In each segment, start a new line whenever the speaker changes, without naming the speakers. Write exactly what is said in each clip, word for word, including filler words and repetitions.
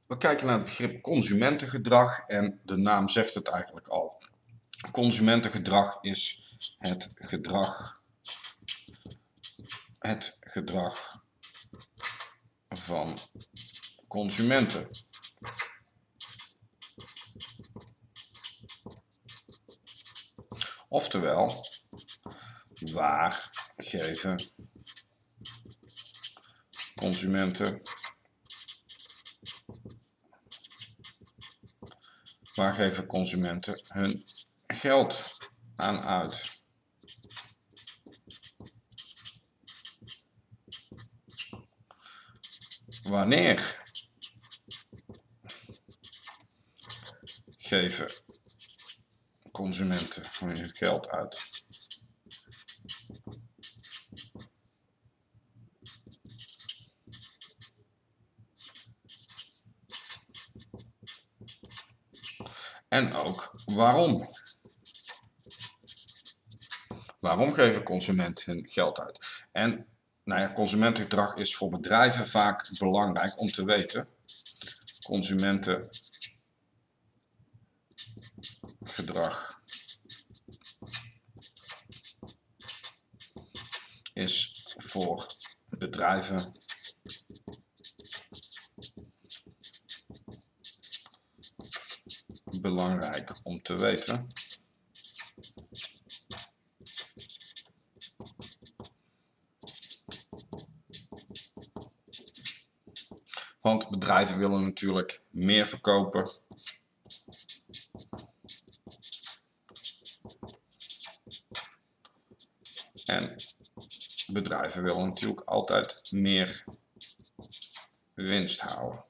We kijken naar het begrip consumentengedrag en de naam zegt het eigenlijk al. Consumentengedrag is het gedrag, het gedrag van consumenten. Oftewel, waar geven consumenten, waar geven consumenten hun geld aan uit? Wanneer geven consumenten hun geld uit? En ook waarom? Waarom geven consumenten hun geld uit? En nou ja, consumentengedrag is voor bedrijven vaak belangrijk om te weten. Consumentengedrag is voor bedrijven belangrijk om te weten. Want bedrijven willen natuurlijk meer verkopen. En bedrijven willen natuurlijk altijd meer winst houden.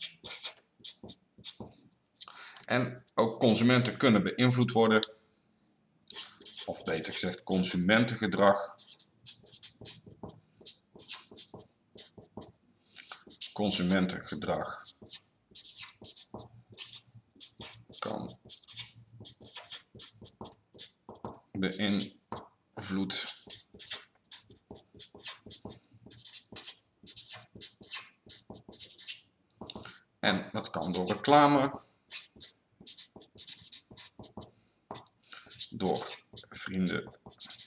En ook consumenten kunnen beïnvloed worden, of beter gezegd consumentengedrag. Consumentengedrag kan beïnvloed en dat kan door reclame, door vrienden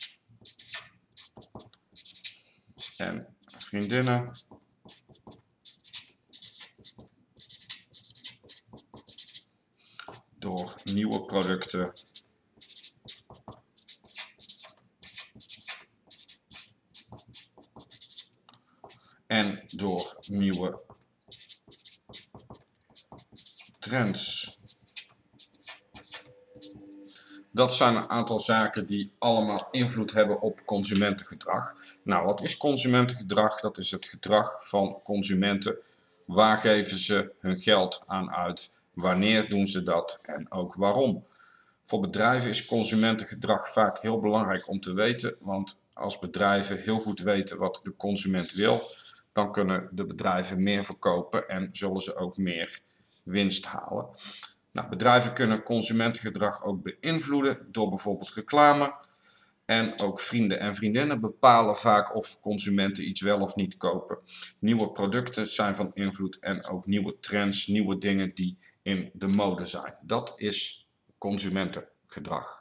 en vriendinnen, door nieuwe producten en door nieuwe trends. Dat zijn een aantal zaken die allemaal invloed hebben op consumentengedrag. Nou, wat is consumentengedrag? Dat is het gedrag van consumenten. Waar geven ze hun geld aan uit? Wanneer doen ze dat? En ook waarom? Voor bedrijven is consumentengedrag vaak heel belangrijk om te weten. Want als bedrijven heel goed weten wat de consument wil, dan kunnen de bedrijven meer verkopen en zullen ze ook meer winst halen. Nou, bedrijven kunnen consumentengedrag ook beïnvloeden door bijvoorbeeld reclame. En ook vrienden en vriendinnen bepalen vaak of consumenten iets wel of niet kopen. Nieuwe producten zijn van invloed en ook nieuwe trends, nieuwe dingen die in de mode zijn. Dat is consumentengedrag.